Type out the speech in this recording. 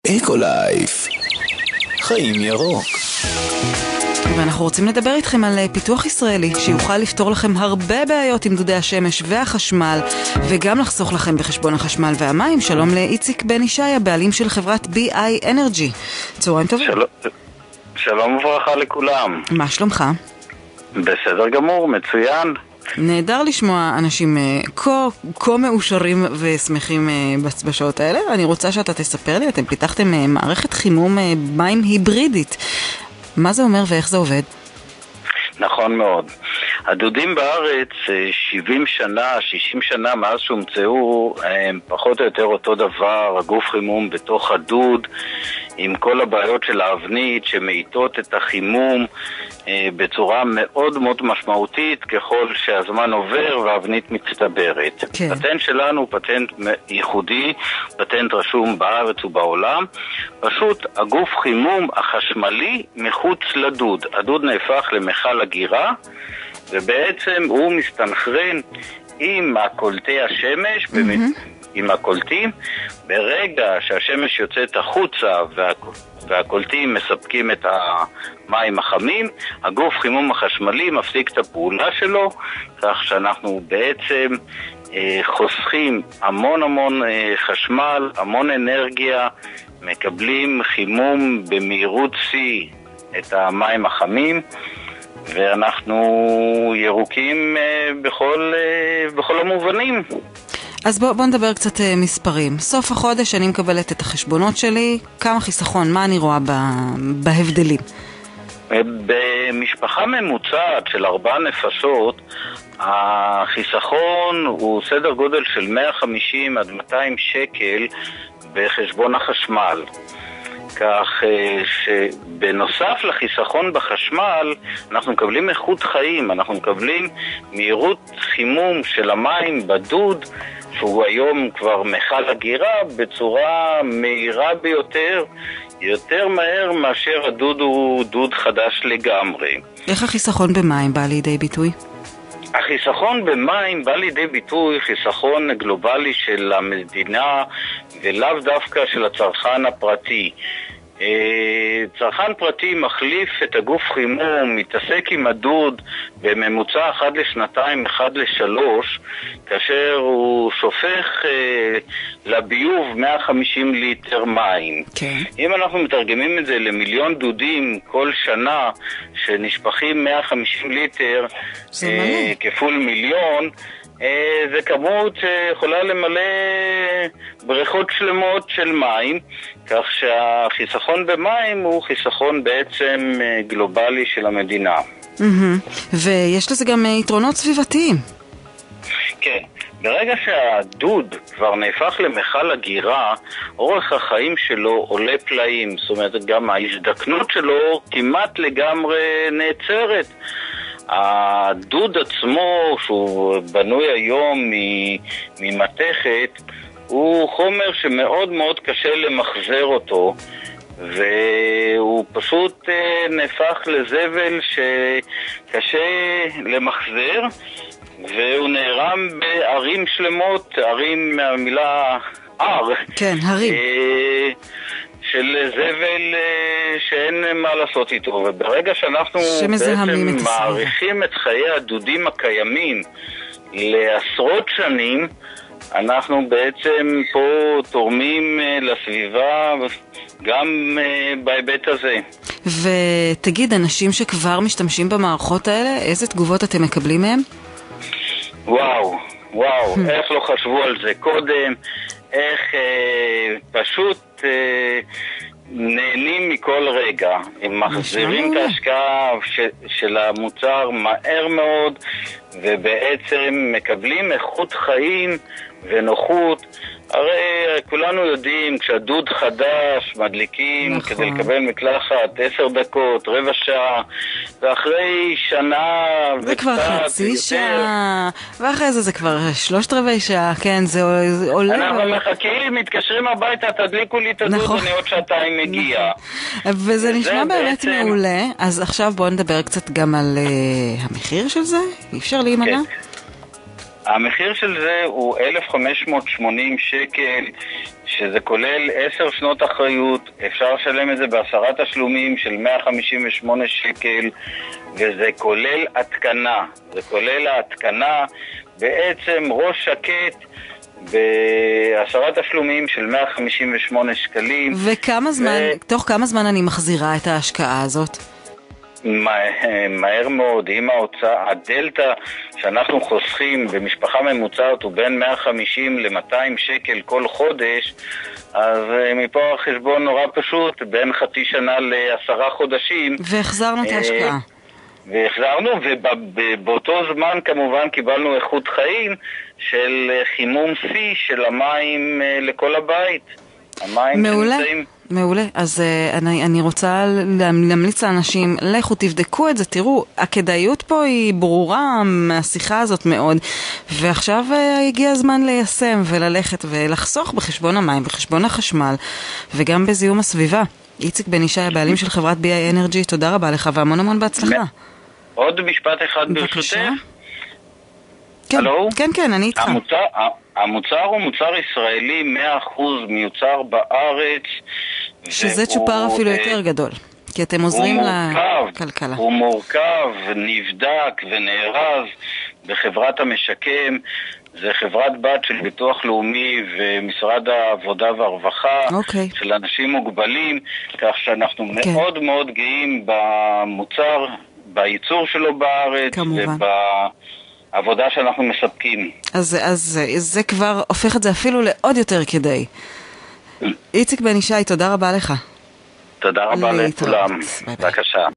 אקולייף, חיים ירוק. ואנחנו רוצים לדבר איתכם על פיתוח ישראלי שיוכל לפתור לכם הרבה בעיות עם דודי השמש והחשמל, וגם לחסוך לכם בחשבון החשמל והמים. שלום לאיציק בן ישי, הבעלים של חברת BI Energy. צהריים טובים. שלום וברכה לכולם. מה שלומך? בסדר גמור, מצוין. נהדר לשמוע אנשים כה מאושרים ושמחים בשעות האלה. אני רוצה שאתה תספר לי, אתם פיתחתם מערכת חימום מים היברידית. מה זה אומר ואיך זה עובד? נכון מאוד. הדודים בארץ 70 שנה, 60 שנה מאז שהומצאו, הם פחות או יותר אותו דבר, הגוף חימום בתוך הדוד, עם כל הבעיות של האבנית שמאיטות את החימום בצורה מאוד מאוד משמעותית ככל שהזמן עובר והאבנית מצטברת. כן. פטנט שלנו הוא פטנט ייחודי, פטנט רשום בארץ ובעולם. פשוט הגוף חימום החשמלי מחוץ לדוד. הדוד נהפך למכל אגירה, ובעצם הוא מסתנכרן עם הקולטי השמש, עם הקולטים. ברגע שהשמש יוצאת החוצה והקולטים מספקים את המים החמים, הגוף חימום החשמלי מפסיק את הפעולה שלו, כך שאנחנו בעצם חוסכים המון חשמל, המון אנרגיה, מקבלים חימום במהירות C את המים החמים, ואנחנו ירוקים בכל המובנים. אז בוא נדבר קצת מספרים. סוף החודש אני מקבלת את החשבונות שלי, כמה חיסכון, מה אני רואה בהבדלים? במשפחה ממוצעת של 4 נפשות, החיסכון הוא סדר גודל של 150 עד 200 שקל בחשבון החשמל. כך שבנוסף לחיסכון בחשמל אנחנו מקבלים איכות חיים, אנחנו מקבלים מהירות חימום של המים בדוד, שהוא היום כבר מכל אגירה, בצורה מהירה ביותר, יותר מהר מאשר הדוד הוא דוד חדש לגמרי. איך החיסכון במים בא לידי ביטוי? החיסכון במים בא לידי ביטוי חיסכון גלובלי של המדינה ולאו דווקא של הצרכן הפרטי. צרכן פרטי מחליף את הגוף חימום, מתעסק עם הדוד בממוצע 1 לשנתיים, 1 ל3, כאשר הוא שופך לביוב 150 ליטר מים. כן. אם אנחנו מתרגמים את זה למיליון דודים כל שנה שנשפכים 150 ליטר כפול מיליון, זה כמות שיכולה למלא בריכות שלמות של מים, כך שהחיסכון במים הוא חיסכון בעצם גלובלי של המדינה. ויש לזה גם יתרונות סביבתיים. כן, ברגע שהדוד כבר נהפך למכל אגירה, אורך החיים שלו עולה פלאים, זאת אומרת גם ההזדקנות שלו כמעט לגמרי נעצרת. הדוד עצמו, שהוא בנוי היום ממתכת, הוא חומר שמאוד מאוד קשה למחזר אותו, והוא פשוט נהפך לזבל שקשה למחזר, והוא נערם בערים שלמות, ערים מהמילה ער. כן, הרים. של זבל שאין מה לעשות איתו, וברגע שאנחנו בעצם מעריכים את חיי הדודים הקיימים לעשרות שנים, אנחנו בעצם פה תורמים לסביבה גם בהיבט הזה. ותגיד, אנשים שכבר משתמשים במערכות האלה, איזה תגובות אתם מקבלים מהם? וואו, איך לא חשבו על זה קודם, איך פשוט נהנים מכל רגע. הם מחזירים את ההשקעה של המוצר מהר מאוד, ובעצם מקבלים איכות חיים ונוחות. הרי כולנו יודעים, כשהדוד חדש מדליקים, נכון, כדי לקבל מקלחת 10 דקות, רבע שעה, ואחרי שנה זה כבר חצי שעה, ואחרי זה כבר 3/4 שעה, כן, זה עולה. אנחנו מחכים, מתקשרים הביתה, תדליקו לי את הדוד, נכון, אני עוד שעתיים מגיע. נכון. וזה נשמע באמת בעצם מעולה. אז עכשיו בואו נדבר קצת גם על המחיר של זה, אי אפשר להימנע? כן. המחיר של זה הוא 1,580 שקל, שזה כולל 10 שנות אחריות, אפשר לשלם את זה ב10 תשלומים של 158 שקל, וזה כולל התקנה. זה כולל ההתקנה, בעצם ראש שקט ב10 תשלומים של 158 שקלים. וכמה זמן, תוך כמה זמן אני מחזירה את ההשקעה הזאת? מהר מאוד. אם ההוצאה, הדלטה שאנחנו חוסכים במשפחה ממוצעת הוא בין 150 ל-200 שקל כל חודש, אז מפה החשבון נורא פשוט, בין חצי שנה ל10 חודשים. והחזרנו את ההשקעה. והחזרנו, ובאותו זמן כמובן קיבלנו איכות חיים של חימום פי של המים לכל הבית. המים מעולה. שנמצאים... מעולה, אז אני רוצה להמליץ לאנשים, לכו תבדקו את זה, תראו, הכדאיות פה היא ברורה מהשיחה הזאת מאוד, ועכשיו הגיע הזמן ליישם וללכת ולחסוך בחשבון המים, בחשבון החשמל, וגם בזיהום הסביבה. איציק בן ישי, הבעלים של חברת BI Energy, תודה רבה לך והמון המון בהצלחה. עוד משפט אחד ברשותך. כן, אני איתך. המוצר הוא מוצר ישראלי 100% מיוצר בארץ, שזה צ'ופר אפילו יותר גדול, כי אתם עוזרים לכלכלה. הוא מורכב, נבדק ונארז בחברת המשקם. זה חברת בת של ביטוח לאומי ומשרד העבודה והרווחה של אנשים מוגבלים, כך שאנחנו מאוד מאוד גאים במוצר, בייצור שלו בארץ ובעבודה שאנחנו מספקים. אז זה כבר הופך את זה אפילו לעוד יותר כדאי. איציק בן ישי, תודה רבה לך. תודה רבה לכולם. בבקשה.